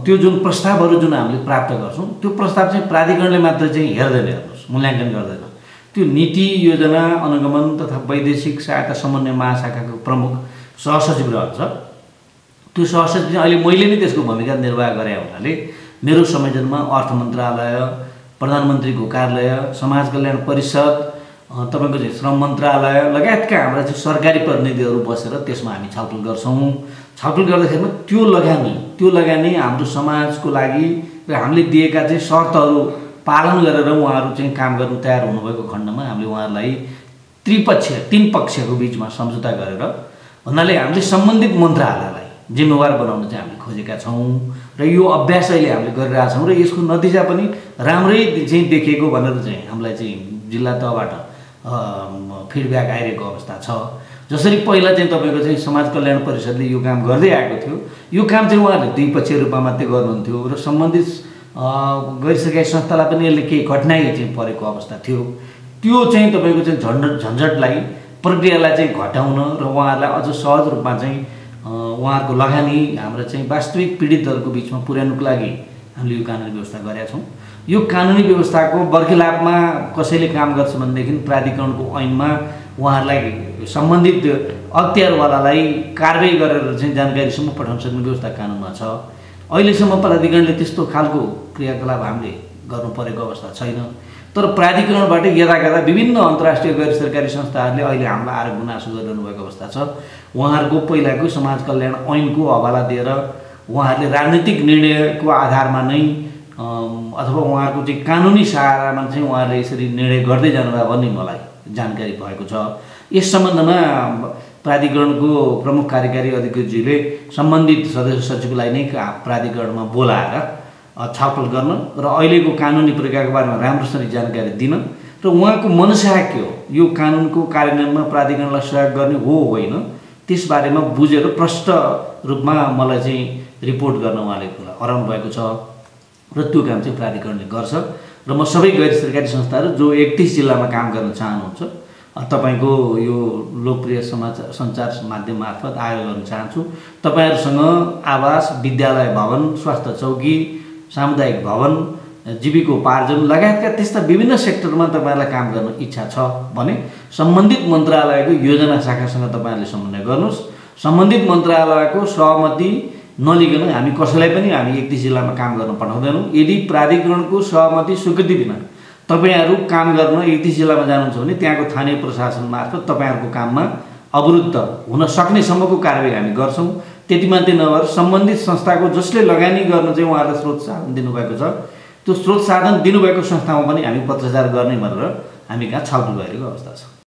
त्यो जुन प्रस्तावहरू जुन हामीले प्राप्त गर्छौँ त्यो प्रस्ताव चाहिँ प्राधिकरणले मात्र चाहिँ हेर्दैन, हेर्नुहोस्, मूल्याङ्कन गर्दैन। त्यो नीति योजना अनुगमन तथा वैदेशिक सहायता समन्वय महाशाखाको प्रमुख सहसचिव रहन्छ। त्यो सहसचिव चाहिँ अहिले मैले नै त्यसको भूमिका निर्वाह गरे हुनाले मेरो संयोजनमा अर्थ मन्त्रालय, प्रधानमन्त्रीको कार्यालय, समाज कल्याण परिषद, तपाईँको चाहिँ श्रम मन्त्रालय लगायतका हाम्रा चाहिँ सरकारी प्रतिनिधिहरू बसेर त्यसमा हामी छलफल गर्छौँ। छलफल गर्दाखेरिमा त्यो लगानी हाम्रो समाजको लागि र हामीले दिएका चाहिँ शर्तहरू पालन गरेर उहाँहरू चाहिँ काम गर्न तयार हुनुभएको खण्डमा हामीले उहाँहरूलाई तीन पक्षको बिचमा सम्झौता गरेर भन्नाले हामीले सम्बन्धित मन्त्रालयलाई जिम्मेवार बनाउन चाहिँ हामीले खोजेका छौँ र यो अभ्यास अहिले हामीले गरिरहेका छौँ र यसको नतिजा पनि राम्रै चाहिँ देखिएको भनेर चाहिँ हामीलाई चाहिँ जिल्ला तहबाट फिडब्याक आइरहेको अवस्था छ। जसरी पहिला चाहिँ तपाईँको चाहिँ समाज कल्याण परिषदले यो काम गर्दै आएको थियो, यो काम चाहिँ उहाँहरूले द्विपक्षीय रूपमा मात्रै गर्नुहुन्थ्यो र सम्बन्धित गैर सरकारी संस्थालाई पनि यसले केही कठिनाइ चाहिँ परेको अवस्था थियो। त्यो चाहिँ तपाईँको चाहिँ झन्झटलाई प्रक्रियालाई चाहिँ घटाउन र उहाँहरूलाई अझ सहज रूपमा चाहिँ उहाँहरूको लगानी हाम्रा चाहिँ वास्तविक पीडितहरूको बिचमा पुर्याउनुको लागि हामीले यो कानुनी व्यवस्था गरेका छौँ। यो कानुनी व्यवस्थाको बर्खिलाफमा कसैले काम गर्छ भनेदेखि प्राधिकरणको ऐनमा उहाँहरूलाई सम्बन्धित अख्तियारवालालाई कारबाही गरेर चाहिँ जानकारीसम्म पठाउन सक्ने व्यवस्था कानुनमा छ। अहिलेसम्म प्राधिकरणले त्यस्तो खालको क्रियाकलाप हामीले गर्नु परेको अवस्था छैन। तर प्राधिकरणबाट यदाकदा विभिन्न अन्तर्राष्ट्रिय गैर सरकारी संस्थाहरूले अहिले हामीलाई आरोप गुनासो गरिरहनु भएको अवस्था छ। उहाँहरूको पहिलाको समाज कल्याण ऐनको हवाला दिएर उहाँहरूले राजनीतिक निर्णयको आधारमा नै अथवा उहाँहरूको चाहिँ कानुनी सहारामा चाहिँ उहाँहरूले यसरी निर्णय गर्दै जानुभयो भन्ने मलाई जानकारी भएको छ। यस सम्बन्धमा प्राधिकरणको प्रमुख कार्यकारी अधिकृतजीले सम्बन्धित सदस्य सचिवलाई नै प्राधिकरणमा बोलाएर छलफल गर्न र अहिलेको कानुनी प्रक्रियाको बारेमा राम्रोसँग जानकारी दिन र उहाँको मनसा के हो, यो कानुनको कार्यान्वयनमा प्राधिकरणलाई सहयोग गर्ने हो होइन, त्यसबारेमा बुझेर प्रष्ट रूपमा मलाई चाहिँ रिपोर्ट गर्न उहाँले हराउनु भएको छ र त्यो काम चाहिँ प्राधिकरणले गर्छ। र म सबै गैर सरकारी संस्थाहरू जो 31 जिल्लामा काम गर्न चाहनुहुन्छ तपाईँको यो लोकप्रिय सञ्चार माध्यम मार्फत आग्रह गर्न चाहन्छु, तपाईँहरूसँग आवास, विद्यालय भवन, स्वास्थ्य चौकी, सामुदायिक भवन, जीविकोपार्जन लगायतका त्यस्ता विभिन्न सेक्टरमा तपाईँहरूलाई काम गर्न इच्छा छ भने सम्बन्धित मन्त्रालयको योजना शाखासँग तपाईँहरूले समन्वय गर्नुहोस्। सम्बन्धित मन्त्रालयको सहमति नलिकन हामी कसैलाई पनि हामी 31 जिल्लामा काम गर्न पठाउँदैनौँ। यदि प्राधिकरणको सहमति स्वीकृति बिना तपाईँहरू काम गर्न 31 जिल्लामा जानुहुन्छ भने त्यहाँको स्थानीय प्रशासन मार्फत तपाईँहरूको काममा अवरुद्ध हुन सक्नेसम्मको कारबाही हामी गर्छौँ। त्यति मात्रै नभएर सम्बन्धित संस्थाको जसले लगानी गर्न चाहिँ उहाँहरूलाई स्रोत साधन दिनुभएको छ त्यो स्रोत साधन दिनुभएको संस्थामा पनि हामी पत्राचार गर्ने भनेर हामी कहाँ छलफल भइरहेको अवस्था छ।